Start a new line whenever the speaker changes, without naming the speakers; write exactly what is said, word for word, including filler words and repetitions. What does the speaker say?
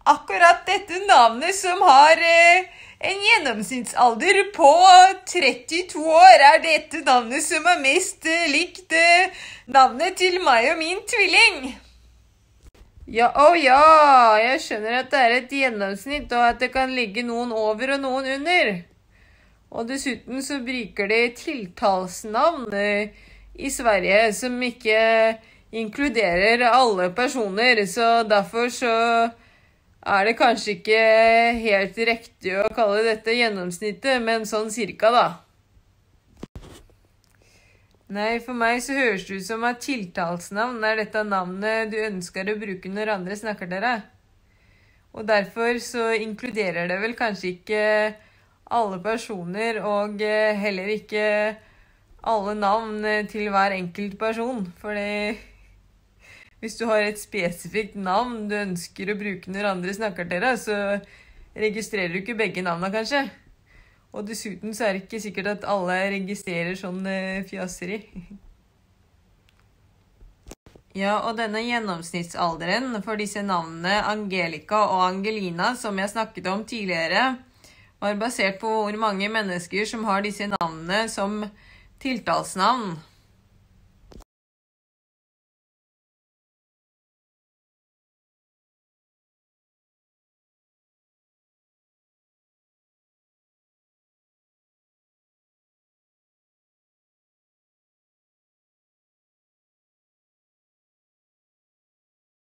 akkurat dette navnet som har eh, en gjennomsnittsalder på trettito år, er dette navnet som er mest eh, likt eh, navnet til meg og min tvilling. Ja, å ja, jeg skjønner at det er et gjennomsnitt, og at det kan ligge noen over og noen under. Og dessuten så bruker de tiltalsnavn eh, i Sverige som ikke inkluderer alle personer, så derfor så er det kanskje ikke helt riktig å kalle dette gjennomsnittet, men sånn cirka da. Nei, for meg så høres det ut som at tiltalsnavn er dette navnet du ønsker å bruke når andre snakker til deg. Og derfor så inkluderer det vel kanskje ikke alle personer, og heller ikke alle navn til hver enkelt person. Fordi hvis du har et spesifikt navn du ønsker å bruke når andre snakker til deg, så registrerer du ikke begge navnene kanskje. Og dessuten så er det ikke sikkert at alle registrerer sånn fjaseri. Ja, og denne gjennomsnittsalderen for disse navnene Angelica og Angelina, som jeg snakket om tidligere, var basert på hvor mange mennesker som har disse navnene som tiltalsnavn.